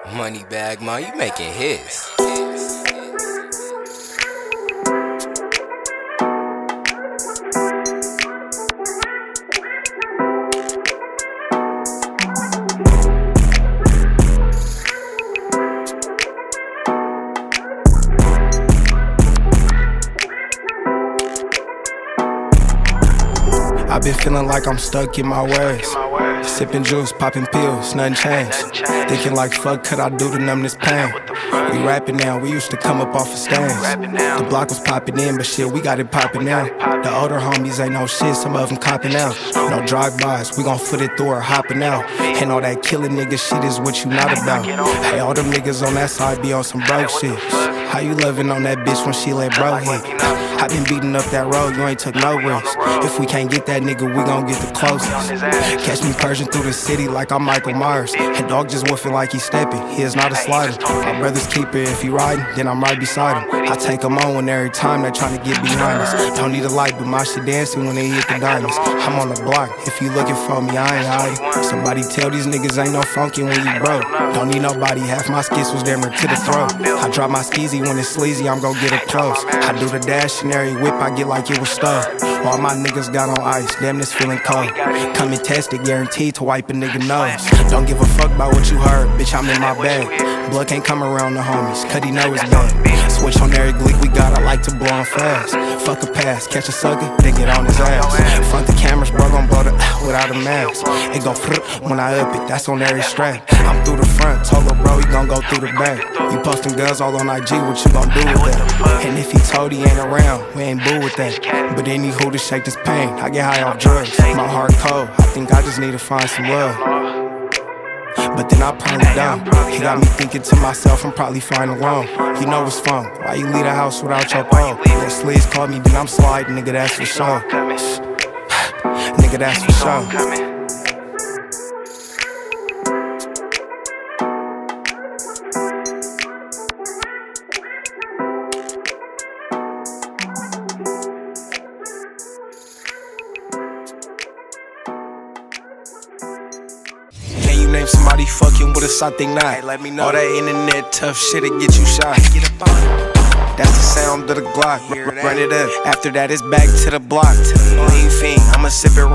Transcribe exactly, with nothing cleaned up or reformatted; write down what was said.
MoneyBagMont, you making hits. I've been feeling like I'm stuck in my ways. Sipping juice, popping pills, nothing changed. Thinking like fuck could I do to numb this pain. We rapping now, we used to come up off of stains. The block was popping in, but shit, we got it popping now. The older homies ain't no shit, some of them copping out. No drive-bys, we gon' foot it through or hopping out. And all that killing nigga shit is what you not about. Hey, all them niggas on that side be on some broke shit. How you loving on that bitch when she let bro hit? I been beating up that road, you ain't took no risk. If we can't get that nigga, we gon' get the closest. Catch me purging through the city like I'm Michael Myers. And dog just woofing like he stepping, he is not a slider. My brother's keeper, if he riding, then I'm right beside him. I take him on when every time they tryna get behind us. Don't need a light, but my shit dancing when they hit the diamonds. I'm on the block, if you looking for me, I ain't hiding. Somebody tell these niggas ain't no funkin' when you broke. Don't need nobody, half my skits was damn near to the throat. I drop my skeezy when it's sleazy, I'm gon' get it close. I do the dash and every whip, I get like it was stuffed. All my niggas got on ice, damn this feeling cold. Come and test it, guaranteed to wipe a nigga nose. Don't give a fuck about what you heard, bitch, I'm in my bag. Blood can't come around the homies, cause he know it's bad. Switch on every glick we got, I like to blow on fast. Fuck a pass, catch a sucker, then get on his ass. Front the cameras, bro, gon' blow the without a mask. It go when I up it, that's on every strap. I'm through the front, told her bro, he gon' go through the back. You posting guns all on I G, what you gon' do with that? And if he told he ain't around, we ain't boo with that. But anywho, to shake this pain, I get high off drugs. My heart cold, I think I just need to find some love. But then I probably don't. He got me thinking to myself, I'm probably fine alone. You know it's fun, why you leave the house without your pole? When sleeves call me, then I'm sliding, nigga, that's for sure. Nigga, that's for sure. Name somebody fucking with us, I think not. Hey, let me know. All that internet tough shit, it get you shot. That's the sound of the Glock. Run it up. After that, it's back to the block. Lean fiend, I'ma sip it.